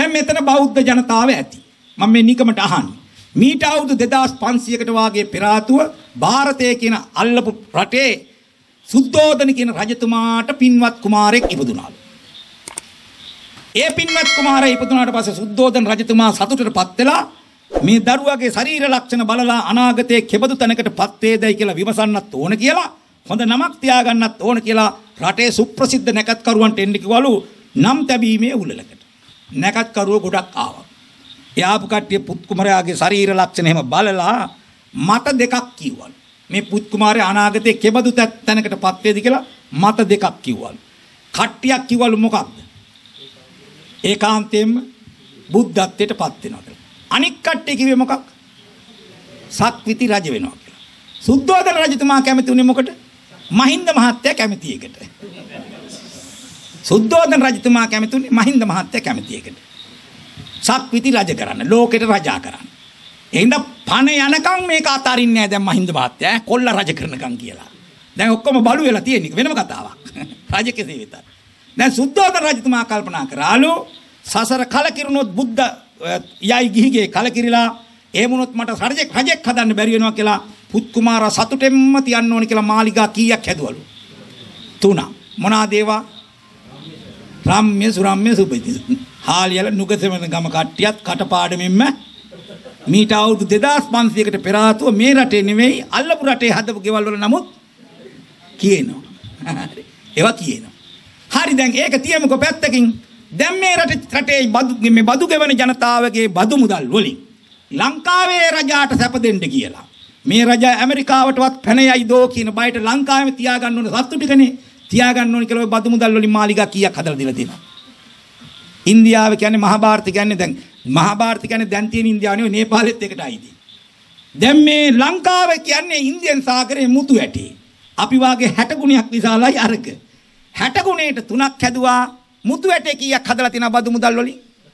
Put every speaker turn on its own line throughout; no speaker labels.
දැන් මෙතන බෞද්ධ ජනතාව ඇති. මම මේ නිකමට අහන්නේ. මීට අවුරුදු 2500කට වාගේ පෙර ආතුව ಭಾರತයේ කියන අල්ලපු රටේ සුද්ධෝදන කියන රජතුමාට පින්වත් කුමාරයෙක් ඉපදුනාලු. ඒ පින්වත් කුමාරයා ඉපදුනාට පස්සේ සුද්ධෝදන රජතුමා සතුටටපත් වෙලා මේ දරුවාගේ ශරීර ලක්ෂණ බලලා අනාගතයේ කෙබඳු තැනකටපත් වේදයි කියලා විමසන්නත් ඕන කියලා හොඳ නමක් තියාගන්නත් ඕන කියලා රටේ සුප්‍රසිද්ධ නැකත්කරුවන්ට එන්න කිව්වලු නම් තැබීමේ උළෙලකට. නැකත්කරුවෝ ගොඩක් ආවා. ඒ ආපු කට්ටිය පුත් කුමාරයාගේ ශරීර ලක්ෂණ එහෙම බලලා මත දෙකක් කිව්වලු. මේ පුත් කුමාරයා අනාගතයේ කෙබඳු තැනකටපත් වේද කියලා මත දෙකක් කිව්වලු. කට්ටියක් කිව්වලු මොකක්ද? ඒකාන්තයෙන්ම බුද්ධත්වයටපත් වෙනවා කියලා. අනික් කට්ටිය කිව්වේ මොකක්? සක්විති රජ වෙනවා කියලා. සුද්ධෝදන රජතුමා කැමති උනේ මොකට? මහින්ද මහත්තයා කැමති එකට. සුද්ධෝදන රජතුමා කැමති උනේ මහින්ද මහත්තයා කැමති එකට. සක්විති රජ කරන්න, ලෝකෙට රජා කරන්න. එහෙනම් පණ යනකම් මේක අතාරින්නේ නැහැ දැන් මහින්ද මහත්තයා කොල්ල රජ කරනකම් කියලා. දැන් ඔක්කොම බලු වෙලා තියෙන්නේ වෙනම කතාවක්. රජ කෙසේ වෙතත්. දැන් සුද්ධෝදන රජතුමා කල්පනා කරාලු සසර කලකිරුණොත් බුද්ධ යයි ගිහිගේ කලකිරිලා එහෙම වුණොත් මට රජෙක් හදන්න බැරි වෙනවා කියලා පුත් කුමාරා සතුටෙන්ම තියන්න ඕනි කියලා මාලිගා කීයක් හැදුවලු? 3. මොනවාද ඒවා? රම්ම්‍ය සුරම්ම්‍ය සුබිති. හාලියල නුගසෙවන ගම කට්ටියත් කටපාඩමින්ම මීට අවුරුදු 2500කට පෙර ආතුව මේ රටේ නෙවෙයි අල්ලපු රටේ හදපු ගෙවල් වල නමුත් කියනවා. ඒවා කියනවා. හරි දැන් ඒක තියමුකෝ පැත්තකින්. දැන් මේ රටේ බදු ගෙවන ජනතාවගේ බදු මුදල් වලින් ලංකාවේ රජාට සැප දෙන්න කියලා. මේ රජා ඇමරිකාවටවත් පැන යයි දෝ කියන බයට ලංකාවෙම තියාගන්න ඕන සත්තු ටිකනේ. තියාගන්න ඕන කියලා ඔය බදු මුදල් වලින් මාලිගා කීයක් හදලා දීලා තියෙනවා. ඉන්දියාව කියන්නේ මහාභාරත කියන්නේ දැන් මහාභාරත කියන්නේ දැන් තියෙන ඉන්දියාව නෙවෙයි නේපාලෙත් එකට අයිති. දැන් මේ ලංකාව කියන්නේ ඉන්දියන් සාගරයේ මුතු ඇටි. අපි වාගේ 60 ගුණයක් විශාලයි අරක. 60 ගුණයට 3ක් හැදුවා මුතු ඇටේ කීයක් හදලා තියෙනවා බදු මුදල් වලින්?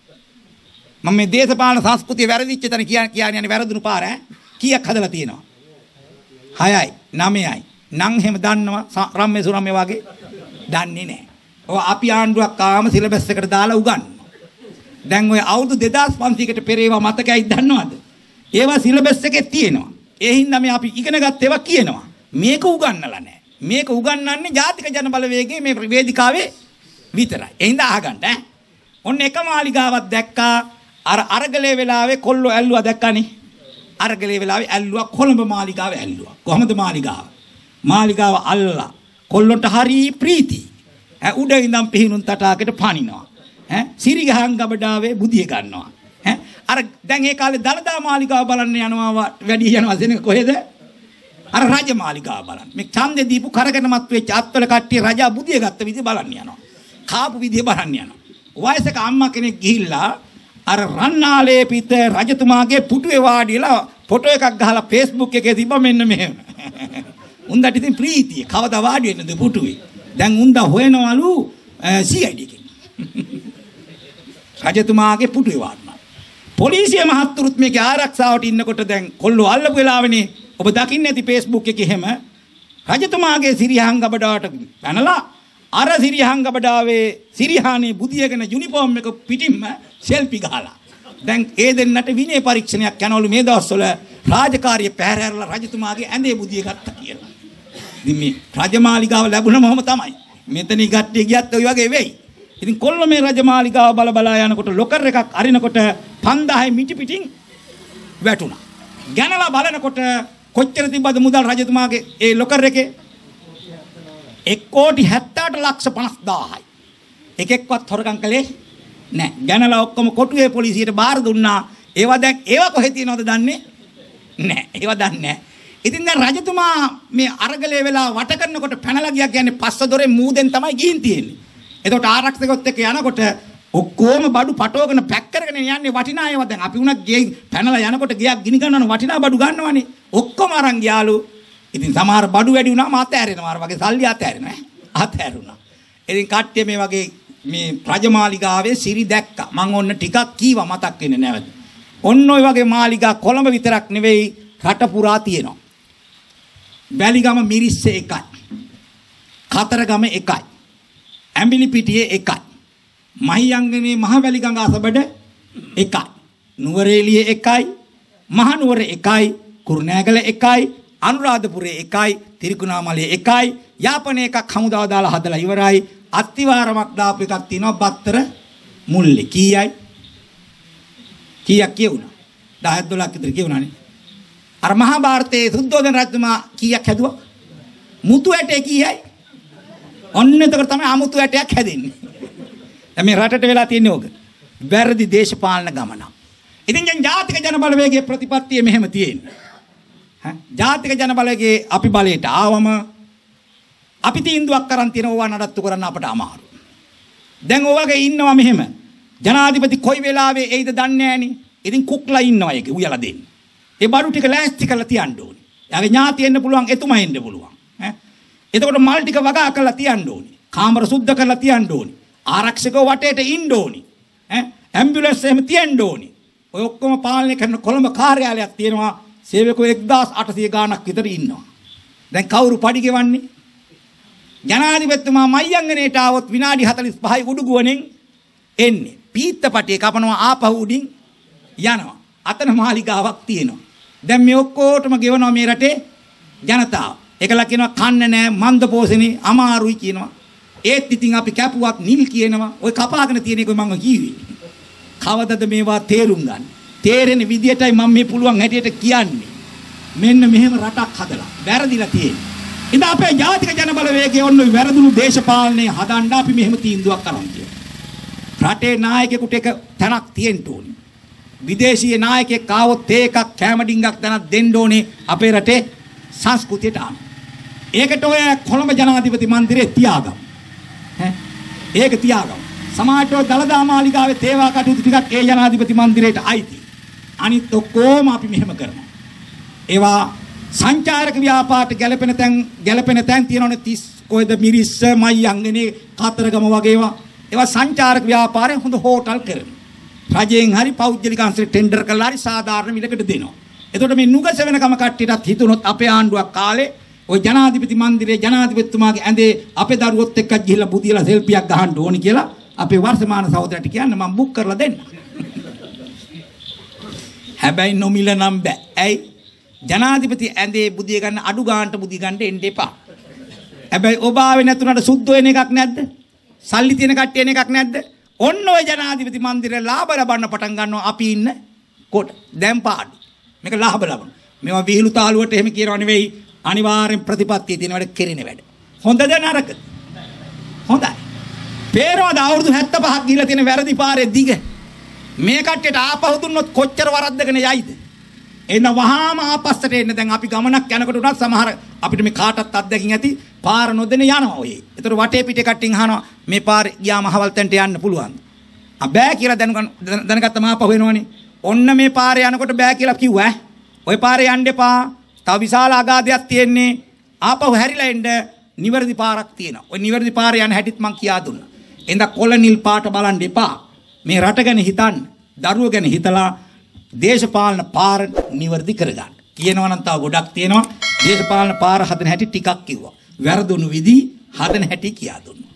මම මේ දේශපාලන සංස්කෘතිය වැරදිච්ච තැන කියන්නේ වැරදුණු පාර ඈ. කීයක් හදලා තියෙනවා? 6යි 9යි. නම් එහෙම දන්නවා රම්මේ සුරම්මේ වගේ දන්නේ නැහැ. ඔය අපි ආණ්ඩුවක් ආවම සිලබස් එකට දාලා උගන්වනවා. දැන් ඔය අවුරුදු 2500කට පෙර ඒවා මතකයි දන්නවද? ඒවා සිලබස් එකේ තියෙනවා. ඒ හින්දා මේ අපි ඉගෙනගත් ඒවා කියනවා. මේක උගන්වලා නැහැ. මේක උගන්වන්නේ ජාතික ජන බලවේගයේ මේ වේදිකාවේ විතරයි. ඒ හින්දා අහගන්න ඈ. ඔන්න එක මාලිගාවක් දැක්කා. අර අරගලේ වෙලාවේ කොල්ලෝ ඇල්ලුවා දැක්කනේ. අරගලේ වෙලාවේ ඇල්ලුවා කොළඹ මාලිගාව ඇල්ලුවා. කොහමද මාලිගාව? මාලිගාව අල්ලලා කොල්ලොන්ට හරි ප්‍රීති. උඩ ඉඳන් පිහිනුම් තටාකයට පනිනවා. සිරිගහන් ගබඩාවේ බුදිය ගන්නවා. අර දැන් ඒ කාලේ දලදා මාලිගාව බලන්න යනවා වැඩි යනවා සෙනඟ කොහෙද? අර රජ මාලිගාව බලන්න. මේ ඡන්දේ දීපු කරගෙන මත් වෙච්ච අත්වල කට්ටිය රජා බුදිය ගත්ත විදිය බලන්න යනවා. කාපු විදිය බලන්න යනවා. වයසක අම්මා කෙනෙක් ගිහිල්ලා අර රන්නාලේ පිට රජතුමාගේ පුටුවේ වාඩිලා ෆොටෝ එකක් ගහලා Facebook එකේ තිබ්බ මෙන්න මෙහෙම. උන්දට ඉතින් ප්‍රීතිය කවදා වාඩි වෙන්නද පුටුවේ. දැන් උන්ද හොයනවලු CID එකෙන්. රජතුමාගේ පුටුවේ වාඩිලා. පොලිසිය මහත්තුරුත් මේකේ ආරක්ෂාවට ඉන්නකොට දැන් කොල්ලෝ අල්ලපු වෙලාවනේ ඔබ දකින්නේ නැති Facebook එකේ හැම රජතුමාගේ සිරිහාන් ගබඩාවට පැනලා අර සිරිහාන් ගබඩාවේ සිරිහානේ බුදියගෙන යුනිෆෝම් එක පිටින්ම සෙල්ෆි ගහලා. දැන් ඒ දෙන්නට විනය පරීක්ෂණයක් යනවලු මේ දවස්වල රාජකාරිය පැහැරලා රජතුමාගේ ඇඳේ බුදිය ගත්තා කියලා. ඉතින් මේ රජමාලිගාව ලැබුණමම තමයි. මෙතනින් ගට්ටිය ගියත් ඔය වගේ වෙයි. ඉතින් කොල්ල මේ රජමාලිගාව බලා යනකොට ලොකර් එකක් අරිනකොට 5000 මිටි පිටින් වැටුණා. ගැනලා බලනකොට කොච්චර තිබ්බද මුදල් රජතුමාගේ ඒ ලොකර් එකේ? 1,78,50,000යි. එකෙක්වත් හොරගම් කළේ නැහැ. ගැනලා ඔක්කොම කොටුවේ පොලිසියට බාර දුන්නා. ඒවා කොහෙද තියෙනවද දන්නේ නැහැ. ඒවා දන්නේ නැහැ. ඉතින් දැන් රජතුමා මේ අරගලේ වෙලා වට කරනකොට පැනලා ගියා කියන්නේ පස්ස දොරේ මූදෙන් තමයි ගිහින් තියෙන්නේ. එතකොට ආරක්ෂකයොත් එක්ක යනකොට ඔක්කොම බඩු පටවගෙන පැක් කරගෙන යන්නේ වටිනා ඒවා. දැන් අපි උනත් ගේ පැනලා යනකොට ගියක් ගිනි ගන්නවන වටිනා බඩු ගන්නවනේ. ඔක්කොම අරන් ගියාලු. ඉතින් සමහර බඩු වැඩි වුණාම අතෑරෙනවා. අර වගේ සල්ලි අතෑරෙනවා. අතෑරුණා. ඉතින් කට්ටිය මේ වගේ මේ රජමාලිගාවේ සිරි දැක්කා. මම ඔන්න ටිකක් කීවා මතක් වෙන්නේ නැවත. ඔන්න ඔය වගේ මාලිගා කොළඹ විතරක් නෙවෙයි රට පුරා තියෙනවා. වැලිගම මිරිස්සේ එකයි. කතරගම එකයි. ඇඹිලි පිටියේ එකයි. මහියංගනේ මහ වැලිගඟ අසබඩ එකයි. නුවරඑළිය එකයි, මහනුවර එකයි, කුරුණෑගල එකයි, අනුරාධපුරේ එකයි, තිරිකුණාමලේ එකයි. යාපනයේ එකක් හමුදාව දාලා හදලා ඉවරයි. අත්තිවාරමක් දාපු එකක් තියෙනවා බත්තර මුල්ලේ. කීයයි? කීයක් කියුණා? 10 12ක් විතර කියුණානේ. අර මහා භාරතයේ සුද්ධෝදන රජතුමා කීයක් හැදුවා? මුතු ඇටේ කීයයි? ඔන්න එතකොට තමයි අමුතු ඇටයක් හැදෙන්නේ. දැන් මේ රටට වෙලා තියෙන්නේ ඕක. වැරදි දේශපාලන ගමන. ඉතින් දැන් ජාතික ජන බලවේගයේ ප්‍රතිපත්තිය මෙහෙම තියෙන්නේ. ජාතික ජන බලවේගයේ අපි බලයට ආවම අපි තීන්දුවක් කරන් තියෙන ඕවා නඩත්තු කරන්න අපට අමාරු. දැන් ඔයගේ ඉන්නවා මෙහෙම. ජනාධිපති කොයි වෙලාවෙ එයිද දන්නේ නැහනේ. ඉතින් කුක්ලා ඉන්නවා ඒක උයලා දෙන්න. ඒ බඩු ටික ලෑස්ති කරලා තියන්න ඕනේ. යාගේ ඥාති එන්න පුළුවන්, එතුමා එන්න පුළුවන්. එතකොට මල් ටික වගා කරලා තියන්න ඕනේ. කාමර සුද්ධ කරලා තියන්න ඕනේ. ආරක්ෂකව වටේට ඉන්න ඕනේ. ඇම්බියුලන්ස් එහෙම තියන්න ඕනේ. ඔය ඔක්කොම පාලනය කරන කොළඹ කාර්යාලයක් තියෙනවා. සේවකයෝ 1800 ගාණක් විතර ඉන්නවා. දැන් කවුරු පඩි ගෙවන්නේ? ජනාධිපතිතුමා මයංගනේට ආවොත් විනාඩි 45යි උඩුගුවනෙන් එන්නේ. පීත්තපටිය කපනවා ආපහු උඩින් යනවා. අතන මාලිගාවක් තියෙනවා. දැන් මේ ඔක්කොටම ගෙවනවා මේ රටේ ජනතාව. ඒකලා කියනවා කන්න නෑ මන්දපෝසෙනි අමාරුයි කියනවා. ඒත් ඉතින් අපි කැපුවත් නිල් කියනවා. ඔය කපාගෙන තියෙන එක මම කිව්වේ. කවදද මේවා තේරුම් ගන්න? තේරෙන විදියටයි මම මේ පුළුවන් හැටියට කියන්නේ. මෙන්න මෙහෙම රටක් හදලා වැරදිලා තියෙන්නේ. ඉතින් අපේ ජාතික ජන බලවේගයේ ඔන්න ඔය වැරදුණු දේශපාලනය හදන්න අපි මෙහෙම තීන්දුවක් කරන් තියෙනවා. රටේ නායකයෙකුට එක තැනක් තියෙන්න ඕනේ. විදේශීය නායකයෙක් ආවොත් ඒකක් කැම ඩිංගක් තැනක් දෙන්න ඕනේ අපේ රටේ සංස්කෘතියට අනුව. ඒකට ඔය කොළඹ ජනාධිපති මන්දිරේ තියාගමු. ඒක තියාගමු. සමාජයේ දළදා මාලිගාවේ තේවා කටයුතු ටිකක් ඒ ජනාධිපති මන්දිරේට අයිති. අනිත් ඔක්කොම අපි මෙහෙම කරනවා. ඒවා සංචාරක ව්‍යාපාරට ගැලපෙන තැන් තියෙනවනේ 30 කොයිද මිරිස්ස මයංගනේ කතරගම වගේ ඒවා සංචාරක ව්‍යාපාරයෙන් හොඳ හෝටල් කරනවා. රජයෙන් හරි පෞද්ගලික අංශයට ටෙන්ඩර් කරලා හරි සාධාරණ මිලකට දෙනවා. එතකොට මේ නුගසෙවණකම කට්ටියටත් හිතුනොත් අපේ ආණ්ඩුවක් කාලේ ওই ජනාධිපති මන්දිරේ ජනාධිපතිතුමාගේ ඇඳේ අපේ දරුවොත් එක්ක ගිහිල්ලා බුදියලා සෙල්ෆියක් ගහන්න ඕනි කියලා අපේ වර්තමාන සහෝදරට කියන්න මම බුක් කරලා දෙන්න. හැබැයි නොමිල නම් බෑ. ඇයි? ජනාධිපති ඇඳේ බුදිය ගන්න අඩු ගානට බුදිය ගන්න එන්න එපා. හැබැයි ඔබ ආවේ නැතුණට සුද්ධ වෙන එකක් නැද්ද? සල්ලි තියෙන කට්ටිය එන එකක් නැද්ද? ඔන්න ඔය ජනාධිපති මන්දිරේ ලාභ ලබන්න පටන් ගන්නවා අපි ඉන්න කොට. දැන් පාඩු. මේක ලාභ ලබන. මේවා විහිළු තාලුවට එහෙම කියනවා නෙවෙයි. අනිවාර්යෙන් ප්‍රතිපත්තිය තියෙන වැඩ කෙරෙන වැඩ. හොඳද නරකද? හොඳයි. පේරවද අවුරුදු 75ක් ගිහිලා තියෙන වැරදි පාරේ දිග. මේ කට්ටියට ආපහු දුන්නොත් කොච්චර වරද්දගෙන යයිද? එන්න වහාම ආපස්සට එන්න. දැන් අපි ගමනක් යනකොට උනත් සමහර අපිට මේ කාටත් අත්දැකින් ඇති පාර නොදෙන යනවා ඔය. ඒතර වටේ පිටේ කට්ටියන් අහනවා මේ පාරේ ගියාම අහවල් තැනට යන්න පුළුවන්. බෑ කියලා දැනගත්තම ආපහු එනවනේ. ඔන්න මේ පාරේ යනකොට බෑ කියලා කිව්වා. ඔය පාරේ යන්න එපා. තව විශාල අගාධයක් තියෙන්නේ. ආපහු හැරිලා එන්න නිවැරදි පාරක් තියෙනවා. ඔය නිවැරදි පාරේ යන හැටිත් මං කියා දුන්නා. එඳ කොළ නිල් පාට බලන්න එපා. මේ රට ගැන හිතන්න. දරුවෝ ගැන හිතලා දේශපාලන පාර නිවැරදි කරගන්න. කියනවා නම් තව ගොඩක් තියෙනවා. දේශපාලන පාර හදන හැටි ටිකක් කිව්වා. වැරදුණු විදි හදන හැටි කියා දුන්නා.